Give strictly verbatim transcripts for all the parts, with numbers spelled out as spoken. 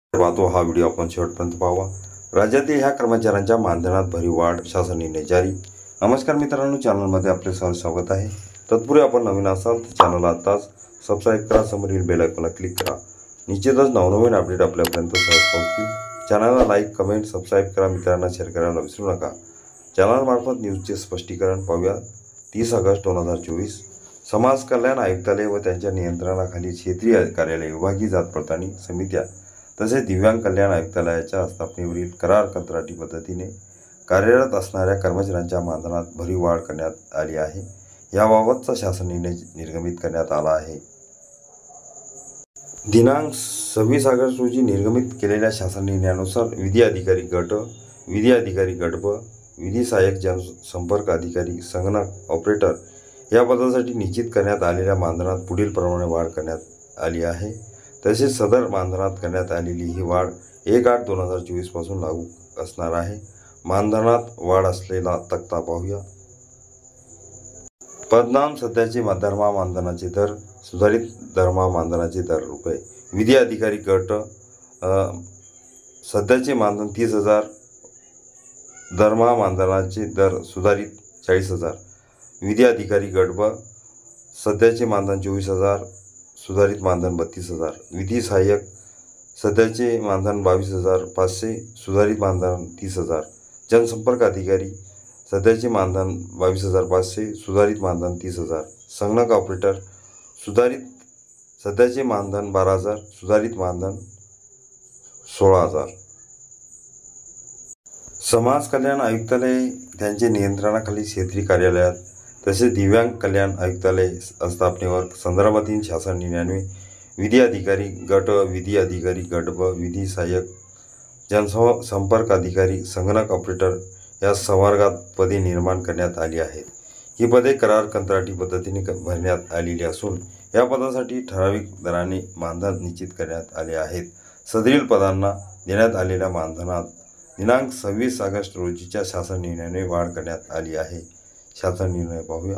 पाहतो हा व्हिडिओ आपण शेवटपर्यंत पाहावा। राज्यातील ह्या कर्मचाऱ्यांच्या मानधनात भरीव वाढ, शासन निर्णय जारी। नमस्कार मित्रांनो, चॅनलमध्ये आपले सहर्ष स्वागत आहे। तत्पूर्वी आपण नवीन असाल तर चॅनलला आताच सबस्क्राईब करा, समोरील बेल आयकॉनला क्लिक करा। निश्चितच नवनवीन अपडेट आपल्यापर्यंत सहज पोहोचतील। चॅनलला लाईक, कमेंट, सबस्क्राईब करा, मित्रांना शेअर करायला विसरू नका। चॅनलमार्फत न्यूजचे स्पष्टीकरण पाहूया। तीस ऑगस्ट दोन हजार चोवीस समाज कल्याण आयुक्तालय व त्यांच्या नियंत्रणाखाली क्षेत्रीय कार्यालय, विभागीय जात पडताळणी समित्या तसेच दिव्यांग कल्याण आयुक्तालयाच्या स्थापनेवरील करार कंत्राटी पद्धतीने कार्यरत असणाऱ्या कर्मचाऱ्यांच्या मानधनात भरीव वाढ करण्यात आली आहे। याबाबतचा शासन निर्णय निर्गमित करण्यात आला आहे। दिनांक सव्वीस ऑगस्ट रोजी निर्गमित केलेल्या शासन निर्णयानुसार विधी अधिकारी गट, विधी अधिकारी गट ब, विधी सहाय्यक जनसंपर्क अधिकारी, संगणक ऑपरेटर या पदासाठी निश्चित करण्यात आलेल्या मानधनात पुढील प्रमाणे वाढ करण्यात आली आहे। तसेच सदर मानधनात करण्यात आलेली ही वाढ एक आठ दोन हजार चोवीस पासून लागू असणार आहे। मानधनात वाढ असलेला तक्ता पाहूया। पदनाम सध्याचे दरमहा मानधनाचे दर, सुधारित दरमहा मानधनाचे दर रुपये। विधी अधिकारी गट सध्याचे मानधन तीस हजार, दरमहा मानधनाचे दर सुधारित चाळीस हजार। विधी अधिकारी गट ब सध्याचे मानधन चोवीस हजार, सुधारित मानधन बत्तीस हजार। विधी सहाय्यक सध्याचे मानधन बावीस हजार पाचशे, सुधारित मानधन तीस हजार। जनसंपर्क अधिकारी सध्याचे मानधन बावीस हजार पाचशे, सुधारित मानधन तीस हजार। संगणक ऑपरेटर सुधारित सध्याचे मानधन बारा हजार, सुधारित मानधन सोळा हजार। समाज कल्याण आयुक्तालय त्यांचे नियंत्रणाखाली क्षेत्रीय कार्यालयात तसेच दिव्यांग कल्याण आयुक्तालय स्थापनेवर संदर्भातील शासन निर्णयान्वये विधी अधिकारी गट, विधी अधिकारी गट ब, विधी सहाय्यक जनसंपर्क अधिकारी, संगणक ऑपरेटर या संवर्गात पदे निर्माण करण्यात आली आहेत। ही पदे करार कंत्राटी पद्धतीने भरण्यात आलेली असून या पदासाठी ठराविक दराने मानधन निश्चित करण्यात आले आहेत। सदरील पदांना देण्यात आलेल्या मानधनात दिनांक सव्वीस ऑगस्ट रोजीच्या शासन निर्णयाने वाढ करण्यात आली आहे। शासन निर्णय पाहूया।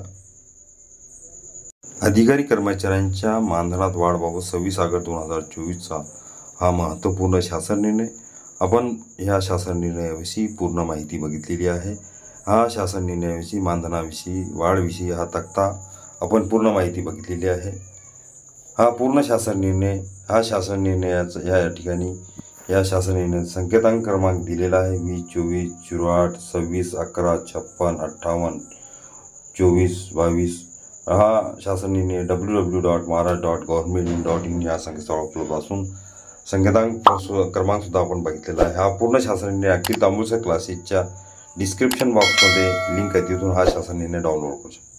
अधिकारी कर्मचाऱ्यांच्या मानधनात वाढबाबत सव्वीस ऑगस्ट दोन हजार चोवीसचा हा महत्त्वपूर्ण शासन निर्णय। आपण ह्या शासन निर्णयाविषयी पूर्ण माहिती बघितलेली आहे। हा शासन निर्णयाविषयी, मानधनाविषयी, वाढविषयी हा तक्ता आपण पूर्ण माहिती बघितलेली आहे। हा पूर्ण शासन निर्णय, हा शासन निर्णयाचा या ठिकाणी या शासन निर्णयाचा संकेतांक क्रमांक दिलेला आहे वीस चोवीस झिरो आठ सव्वीस अकरा छप्पन अठ्ठावन्न चोवीस बावीस। हा शासन निर्णय W W dot Maharashtra dot government dot in या संकेतस्थळावर उपलब्ध असून संकेतांक क्रमांक सुद्धा आपण बघितलेला आहे। हा पूर्ण शासन निर्णय अखिल तांबुळकर क्लासेसच्या डिस्क्रिप्शन बॉक्समध्ये लिंक आहे, तिथून हा शासन निर्णय डाउनलोड करू शकतो।